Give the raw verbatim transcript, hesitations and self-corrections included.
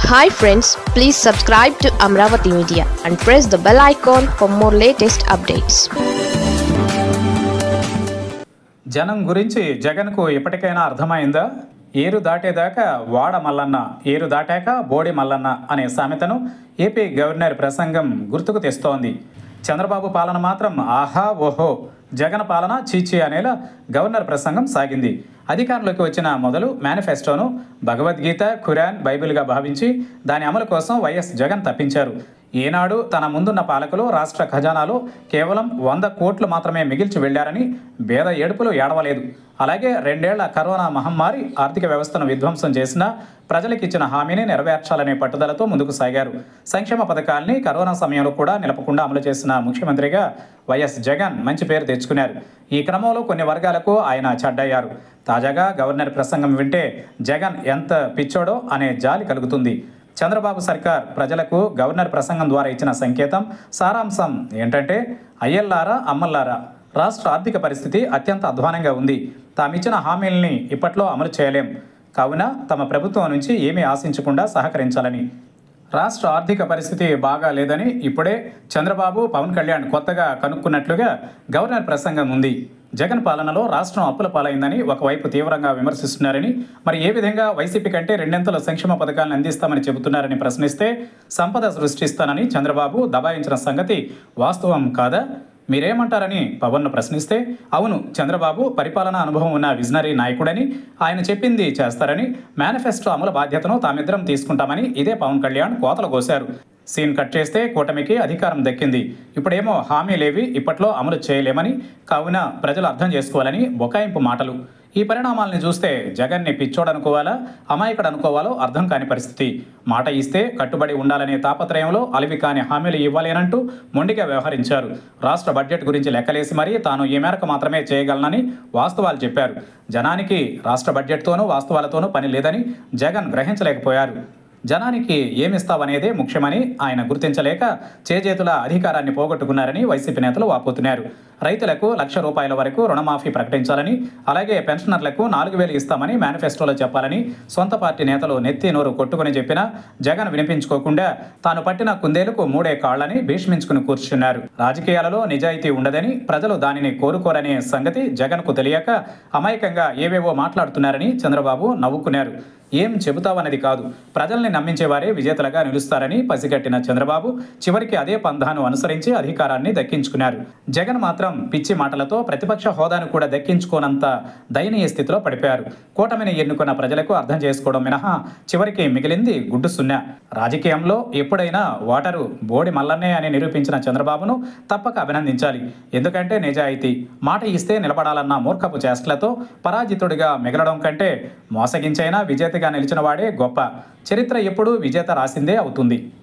Hi friends, please subscribe to Amravati Media and press the bell icon for more latest updates. జనం గురించి జగన్కు ఎప్పటికైనా అర్థమైందా? ఏరు దాటేదాకా వాడ మల్లన్న, ఏరు దాటాక బోడి మల్లన్న అనే సామెతను ఏపీ గవర్నర్ ప్రసంగం గుర్తుకు తెస్తోంది. చంద్రబాబు పాలన మాత్రం ఆహా ఓహో, జగన్ పాలన చీచీ అనేలా గవర్నర్ ప్రసంగం సాగింది. అధికారంలోకి వచ్చిన మొదలు మేనిఫెస్టోను భగవద్గీత, ఖురాన్, బైబిల్గా భావించి దాని అమలు కోసం వైఎస్ జగన్ తప్పించారు. ఈనాడు తన ముందున్న పాలకులు రాష్ట్ర ఖజానాలో కేవలం వంద కోట్లు మాత్రమే మిగిల్చి వెళ్లారని పేద ఏడుపులు ఏడవలేదు. అలాగే రెండేళ్ల కరోనా మహమ్మారి ఆర్థిక వ్యవస్థను విధ్వంసం చేసినా ప్రజలకు ఇచ్చిన హామీని నెరవేర్చాలనే పట్టుదలతో ముందుకు సాగారు. సంక్షేమ పథకాల్ని కరోనా సమయంలో కూడా నిలపకుండా అమలు చేసిన ముఖ్యమంత్రిగా వైఎస్ జగన్ మంచి పేరు తెచ్చుకున్నారు. ఈ క్రమంలో కొన్ని వర్గాలకు ఆయన చెడ్డయ్యారు. తాజాగా గవర్నర్ ప్రసంగం వింటే జగన్ ఎంత పిచ్చోడో అనే జాలి కలుగుతుంది. చంద్రబాబు సర్కార్ ప్రజలకు గవర్నర్ ప్రసంగం ద్వారా ఇచ్చిన సంకేతం, సారాంశం ఏంటంటే, అయ్యల్లారా అమ్మల్లారా, రాష్ట్ర ఆర్థిక పరిస్థితి అత్యంత అధ్వానంగా ఉంది. తామిచ్చిన హామీల్ని ఇప్పట్లో అమలు చేయలేం, కావున తమ ప్రభుత్వం నుంచి ఏమీ ఆశించకుండా సహకరించాలని. రాష్ట్ర ఆర్థిక పరిస్థితి బాగా లేదని ఇప్పుడే చంద్రబాబు, పవన్ కళ్యాణ్ కొత్తగా కనుక్కున్నట్లుగా గవర్నర్ ప్రసంగం ఉంది. జగన్ పాలనలో రాష్ట్రం అప్పుల పాలైందని ఒకవైపు తీవ్రంగా విమర్శిస్తున్నారని, మరి ఏ విధంగా వైసీపీ కంటే రెండింతల సంక్షేమ పథకాలను అందిస్తామని చెబుతున్నారని ప్రశ్నిస్తే, సంపద సృష్టిస్తానని చంద్రబాబు దబాయించిన సంగతి వాస్తవం కాదా? మీరేమంటారని పవన్ను ప్రశ్నిస్తే, అవును, చంద్రబాబు పరిపాలనా అనుభవం ఉన్న విజనరీ నాయకుడని, ఆయన చెప్పింది చేస్తారని, మేనిఫెస్టో అమలు బాధ్యతను తామిద్దరం తీసుకుంటామని ఇదే పవన్ కళ్యాణ్ కోతలు కోశారు. సీన్ కట్ చేస్తే కూటమికి అధికారం దక్కింది. ఇప్పుడేమో హామీలేవి ఇప్పట్లో అమలు చేయలేమని, కావున ప్రజలు అర్థం చేసుకోవాలని బొకాయింపు మాటలు. ఈ పరిణామాలను చూస్తే జగన్ని పిచ్చోడనుకోవాలా, అమాయకుడు అనుకోవాలో అర్థం కాని పరిస్థితి. మాట ఇస్తే కట్టుబడి ఉండాలనే తాపత్రయంలో అలివి కాని హామీలు ఇవ్వాలేనంటూ మొండిగా వ్యవహరించారు. రాష్ట్ర బడ్జెట్ గురించి లెక్కలేసి మరీ తాను ఈ మేరకు మాత్రమే చేయగలనని వాస్తవాలు చెప్పారు. జనానికి రాష్ట్ర బడ్జెట్తోనూ వాస్తవాలతోనూ పని లేదని జగన్ గ్రహించలేకపోయారు. జనానికి ఏమిస్తావనేదే ముఖ్యమని ఆయన గుర్తించలేక చేజేతుల అధికారాన్ని పోగొట్టుకున్నారని వైసీపీ నేతలు వాపోతున్నారు. రైతులకు లక్ష రూపాయల వరకు రుణమాఫీ ప్రకటించాలని, అలాగే పెన్షనర్లకు నాలుగు వేలు ఇస్తామని మేనిఫెస్టోలో చెప్పాలని సొంత పార్టీ నేతలు నెత్తి నోరు కొట్టుకుని చెప్పినా జగన్ వినిపించుకోకుండా తాను పట్టిన కుందేలకు మూడే కాళ్లని భీష్మించుకుని కూర్చున్నారు. రాజకీయాలలో నిజాయితీ ఉండదని, ప్రజలు దానిని కోరుకోరనే సంగతి జగన్కు తెలియక అమాయకంగా ఏవేవో మాట్లాడుతున్నారని చంద్రబాబు నవ్వుకున్నారు. ఏం చెబుతావన్నది కాదు, ప్రజల్ని నమ్మించేవారే విజేతలుగా నిలుస్తారని పసిగట్టిన చంద్రబాబు చివరికి అదే పంధాను అనుసరించి అధికారాన్ని దక్కించుకున్నారు. జగన్ మాత్రం పిచ్చి మాటలతో ప్రతిపక్ష హోదాను కూడా దక్కించుకోనంత దయనీయ స్థితిలో పడిపోయారు. కూటమిని ఎన్నుకున్న ప్రజలకు అర్థం చేసుకోవడం మినహా చివరికి మిగిలింది గుడ్డు సున్నా. రాజకీయంలో ఎప్పుడైనా ఓటరు బోడి మల్లన్నే అని నిరూపించిన చంద్రబాబును తప్పక అభినందించాలి. ఎందుకంటే నిజాయితీ, మాట ఇస్తే నిలబడాలన్న మూర్ఖపు చేష్టలతో పరాజితుడిగా మిగలడం కంటే మోసగించైనా విజేతగా నిలిచిన వాడే గొప్ప. చరిత్ర ఎప్పుడూ విజేత రాసిందే అవుతుంది.